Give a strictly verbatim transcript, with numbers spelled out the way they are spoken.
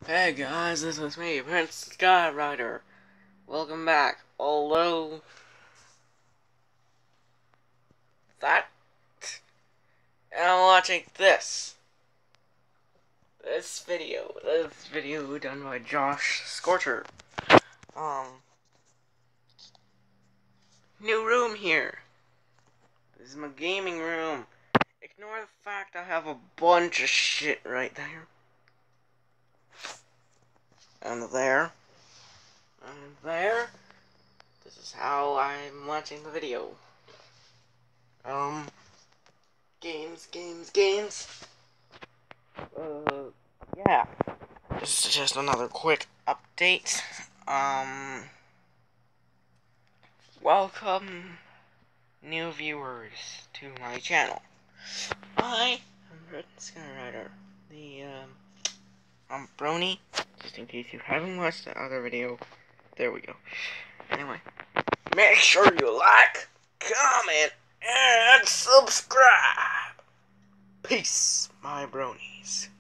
Hey guys, this is me, Prince Skyrider. Welcome back. Although that and I'm watching this. This video. This video done by Josh Scorcher. Um New room here. This is my gaming room. Ignore the fact I have a bunch of shit right there. And there. And there. This is how I'm watching the video. Um, games, games, games. Uh, yeah. This is just another quick update. Um, welcome, new viewers, to my channel. I am Prince Skyrider. The, um, I'm Brony, just in case you haven't watched the other video. There we go. Anyway, make sure you like, comment, and subscribe. Peace, my bronies.